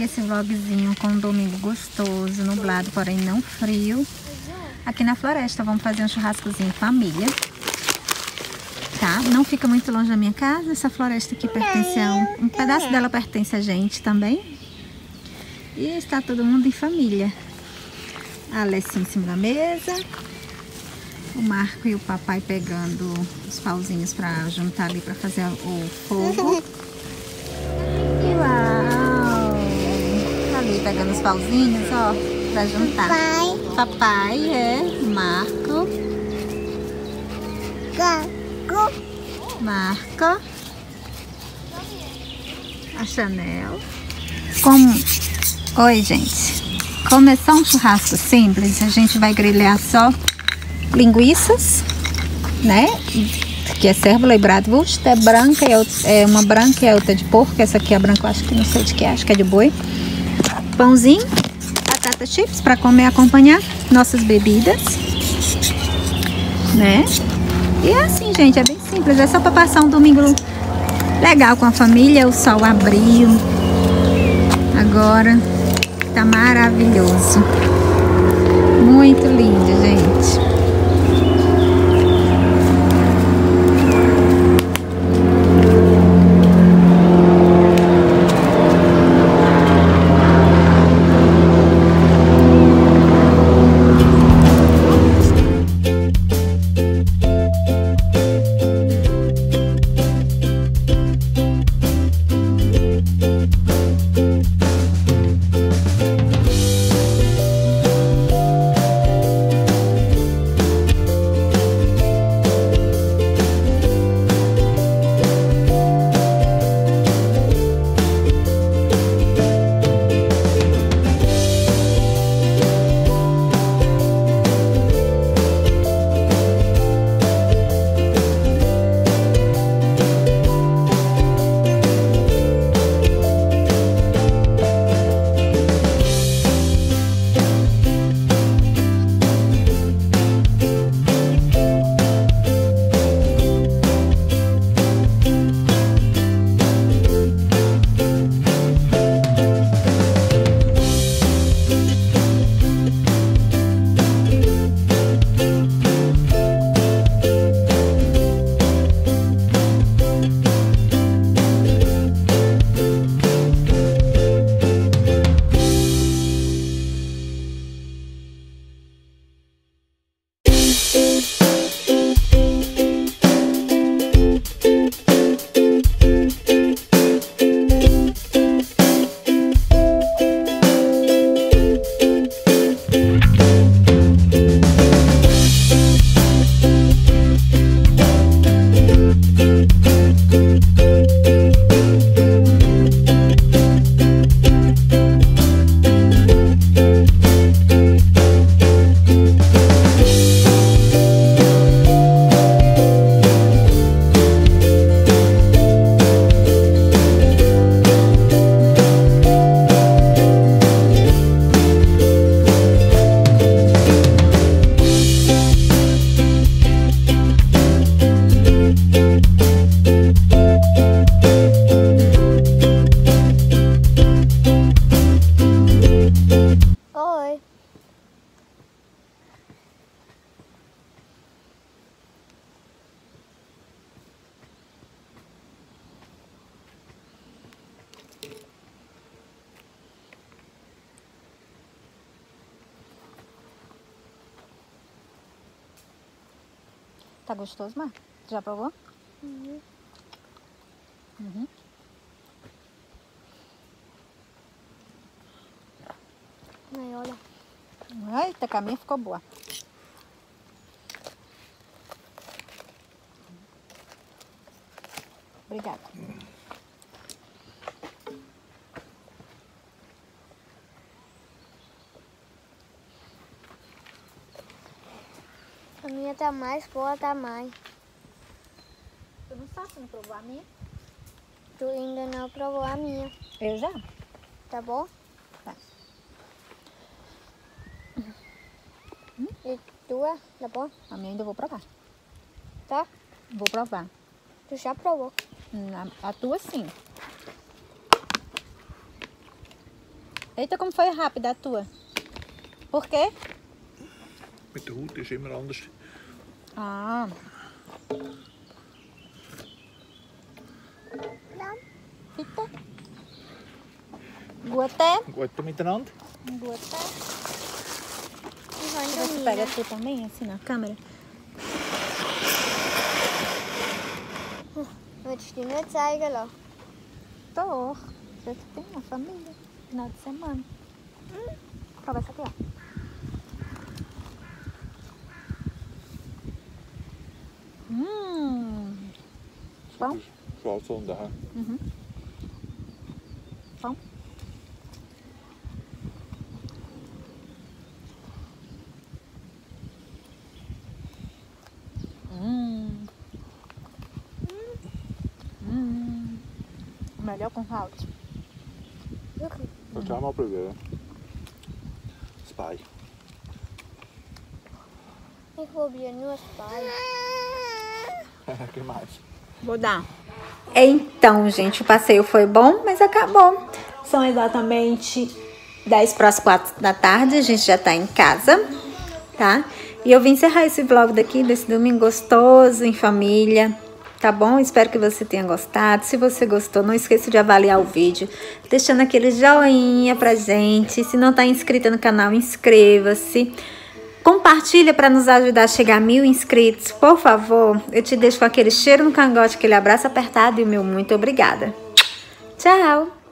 esse vlogzinho com um domingo gostoso, nublado, porém não frio. Aqui na floresta, vamos fazer um churrascozinho em família. Tá? Não fica muito longe da minha casa. Essa floresta aqui pertence a um pedaço dela pertence a gente também. E está todo mundo em família. A Alessia em cima da mesa. O Marco e o papai pegando os pauzinhos para juntar ali para fazer o fogo. E uau! Ali pegando os pauzinhos, ó, para juntar. Papai Marco. Marco. A Chanel. Oi, gente. Como é só um churrasco simples, a gente vai grelhar só linguiças, né? Que é cérvula e bratwurst, é branca, é uma branca e a outra de porco. Essa aqui é branca, eu acho que não sei de que é, acho que é de boi. Pãozinho, batata chips para comer e acompanhar nossas bebidas, né? E é assim, gente, é bem simples, é só para passar um domingo legal com a família. O sol abriu, agora tá maravilhoso, muito lindo, gente. Tá gostoso, Mar? Já provou? Uhum. Aí, olha. Eita, a minha ficou boa. Obrigada. A minha tá mais boa, tá mais. Tu não sabe, não provou a minha? Tu ainda não provou a minha. Eu já. Tá bom? Tá. E tua, tá bom? A minha ainda vou provar. Tá? Vou provar. Tu já provou. A tua sim. Eita, como foi rápida a tua. Por quê? Mit der Haut ist immer anders. Ah. Fica. Guaté. Gut miteinander. Guaté. Die Você Hunde pega tu também, assim, na câmera? Willst du die nicht zeigen lassen? Tô. Já que tem uma família. Final de semana. Prova essa aqui, ó. Bom? Schwarzhunde, hä? Bom? Melhor com Halt. Wirklich? Willst du auch mal probieren? Spy. Ich probiere nur Spy. Que mais? Vou dar. Então, gente, o passeio foi bom, mas acabou. São exatamente 10 para as 4 da tarde. A gente já tá em casa, tá? E eu vim encerrar esse vlog daqui, desse domingo gostoso, em família. Tá bom? Espero que você tenha gostado. Se você gostou, não esqueça de avaliar o vídeo, deixando aquele joinha pra gente. Se não tá inscrita no canal, inscreva-se. Compartilha para nos ajudar a chegar a 1000 inscritos, por favor. Eu te deixo com aquele cheiro no cangote, aquele abraço apertado e o meu muito obrigada. Tchau!